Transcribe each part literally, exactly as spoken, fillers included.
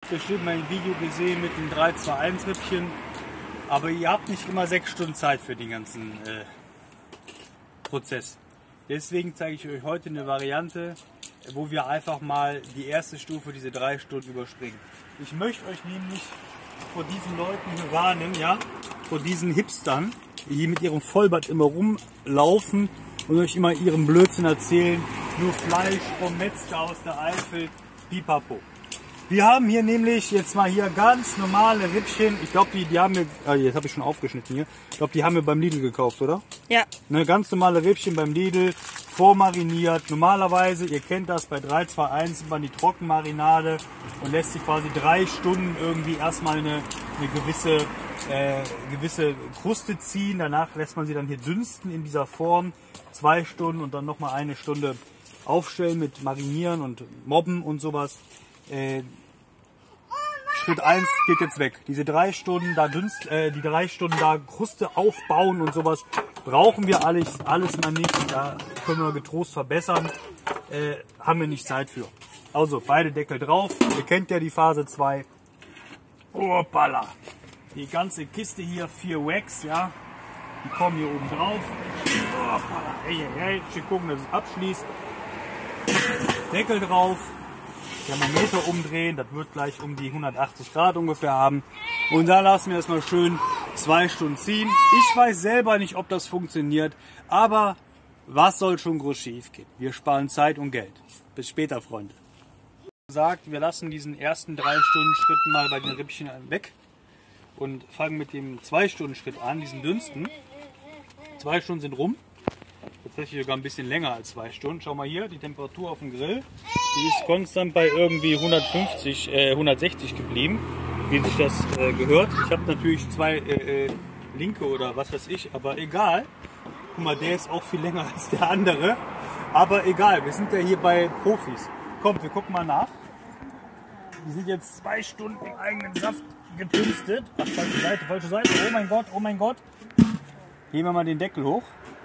bestimmt mein Video gesehen mit den drei zwei eins Rippchen. Aber ihr habt nicht immer sechs Stunden Zeit für den ganzen äh, Prozess. Deswegen zeige ich euch heute eine Variante, wo wir einfach mal die erste Stufe, diese drei Stunden überspringen. Ich möchte euch nämlich vor diesen Leuten hier warnen, ja, vor diesen Hipstern, die hier mit ihrem Vollbart immer rumlaufen und euch immer ihren Blödsinn erzählen, nur Fleisch vom Metzger aus der Eifel, pipapo. Wir haben hier nämlich jetzt mal hier ganz normale Rippchen. Ich glaube, die, die haben wir, ah, jetzt habe ich schon aufgeschnitten hier. Ich glaube, die haben wir beim Lidl gekauft, oder? Ja. Ne, ganz normale Rippchen beim Lidl, vormariniert. Normalerweise, ihr kennt das, bei drei zwei eins nimmt man die Trockenmarinade und lässt sich quasi drei Stunden irgendwie erstmal eine, eine gewisse, äh, gewisse Kruste ziehen. Danach lässt man sie dann hier dünsten in dieser Form. Zwei Stunden und dann nochmal eine Stunde aufstellen mit Marinieren und Mobben und sowas. Äh, Schritt eins geht jetzt weg. Diese drei Stunden da Dünst, äh, die drei Stunden da Kruste aufbauen und sowas brauchen wir alles, alles mal nicht. Da können wir getrost verbessern. Äh, haben wir nicht Zeit für. Also beide Deckel drauf. Ihr kennt ja die Phase zwei. Hoppala. Die ganze Kiste hier, vier Wax, ja. Die kommen hier oben drauf. Hoppala. Hey, hey, hey. Ich will gucken, dass es abschließt. Deckel drauf. Thermometer umdrehen, das wird gleich um die hundertachtzig Grad ungefähr haben. Und dann lassen wir erstmal schön zwei Stunden ziehen. Ich weiß selber nicht, ob das funktioniert, aber was soll schon groß schief gehen? Wir sparen Zeit und Geld. Bis später, Freunde. Wie gesagt, wir lassen diesen ersten drei Stunden Schritt mal bei den Rippchen weg und fangen mit dem zwei Stunden Schritt an, diesen dünsten. Zwei Stunden sind rum. Tatsächlich sogar ein bisschen länger als zwei Stunden. Schau mal hier, die Temperatur auf dem Grill, die ist konstant bei irgendwie hundertfünfzig, äh, hundertsechzig geblieben, wie sich das äh, gehört. Ich habe natürlich zwei äh, äh, linke oder was weiß ich, aber egal. Guck mal, der ist auch viel länger als der andere, aber egal, wir sind ja hier bei Profis. Kommt, wir gucken mal nach. Die sind jetzt zwei Stunden im eigenen Saft gedünstet. Ach, falsche Seite, falsche Seite. Oh mein Gott, oh mein Gott. Heben wir mal den Deckel hoch.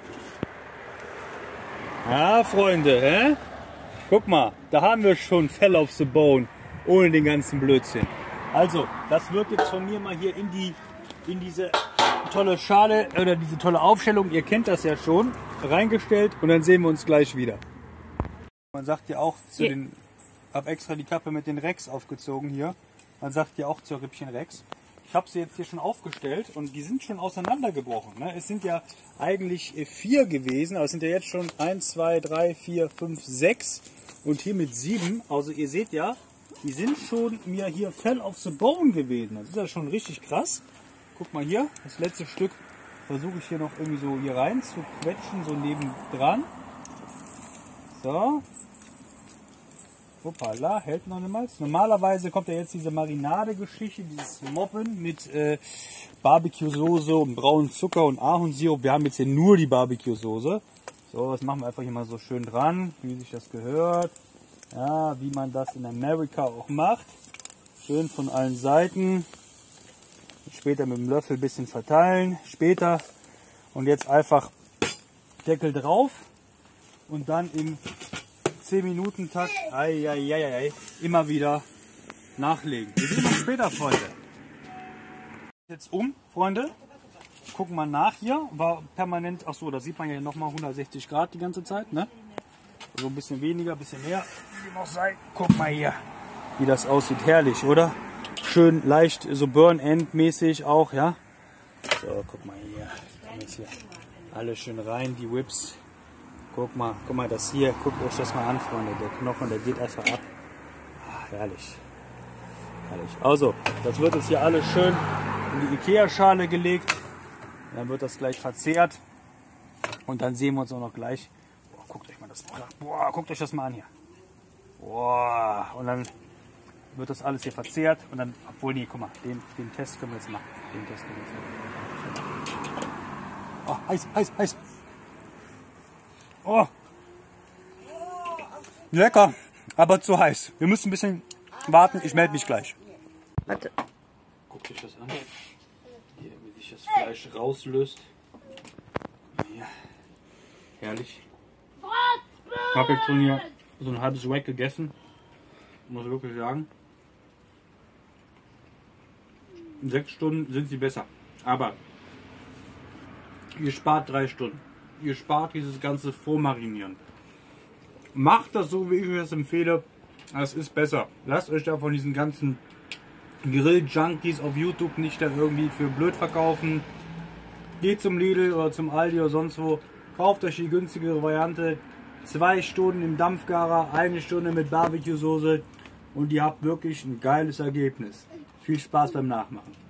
Ja, Freunde, hä? Guck mal, da haben wir schon Fell of the Bone, ohne den ganzen Blödsinn. Also, das wird jetzt von mir mal hier in die, in diese tolle Schale oder diese tolle Aufstellung, ihr kennt das ja schon, reingestellt und dann sehen wir uns gleich wieder. Man sagt ja auch zu den, hab extra die Kappe mit den Rex aufgezogen hier, man sagt ja auch zur Rippchen Rex. Ich habe sie jetzt hier schon aufgestellt und die sind schon auseinandergebrochen. Ne? Es sind ja eigentlich vier gewesen, aber es sind ja jetzt schon eins, zwei, drei, vier, fünf, sechs und hier mit sieben. Also ihr seht ja, die sind schon mir hier Fell of the Bone gewesen. Das ist ja schon richtig krass. Guck mal hier, das letzte Stück versuche ich hier noch irgendwie so hier rein zu quetschen, so nebendran. So. Hoppala, hält noch niemals. Normalerweise kommt ja jetzt diese Marinade-Geschichte, dieses Moppen mit äh, Barbecue-Soße und braunen Zucker und Ahornsirup. Wir haben jetzt hier nur die Barbecue-Soße. So, das machen wir einfach hier mal so schön dran, wie sich das gehört. Ja, wie man das in Amerika auch macht. Schön von allen Seiten. Später mit dem Löffel ein bisschen verteilen. Später. Und jetzt einfach Deckel drauf. Und dann im zehn Minuten Takt ei, ei, ei, ei, immer wieder nachlegen. Wir sehen uns später, Freunde. Jetzt um, Freunde. Gucken wir nach hier. War permanent, ach so, da sieht man ja nochmal hundertsechzig Grad die ganze Zeit, ne? So ein bisschen weniger, ein bisschen mehr. Wie noch sei. Guck mal hier, wie das aussieht. Herrlich, oder? Schön leicht, so Burn-End-mäßig auch, ja? So, guck mal hier. Kommen jetzt hier alle schön rein, die Whips. Guck mal, guck mal das hier, guckt euch das mal an, Freunde. Der Knochen, der geht einfach ab. Ach, herrlich. Herrlich. Also, das wird jetzt hier alles schön in die Ikea-Schale gelegt. Dann wird das gleich verzehrt. Und dann sehen wir uns auch noch gleich. Boah, guckt euch mal das Boah, guckt euch das mal an hier. Boah. Und dann wird das alles hier verzehrt. Und dann, obwohl, nee, guck mal, den, den Test können wir jetzt machen. Den Test können wir jetzt machen. Oh, heiß, heiß, heiß. Oh, lecker, aber zu heiß. Wir müssen ein bisschen warten. Ich melde mich gleich. Warte. Guckt euch das an. Hier, wie sich das Fleisch rauslöst. Hier. Herrlich. Ich habe jetzt schon hier so ein halbes Rack gegessen. Muss ich wirklich sagen. in sechs Stunden sind sie besser. Aber ihr spart drei Stunden. Ihr spart dieses ganze Vormarinieren. Macht das so, wie ich euch das empfehle. Das ist besser. Lasst euch da von diesen ganzen Grill-Junkies auf YouTube nicht da irgendwie für blöd verkaufen. Geht zum Lidl oder zum Aldi oder sonst wo. Kauft euch die günstigere Variante. Zwei Stunden im Dampfgarer, eine Stunde mit Barbecue-Soße und ihr habt wirklich ein geiles Ergebnis. Viel Spaß beim Nachmachen.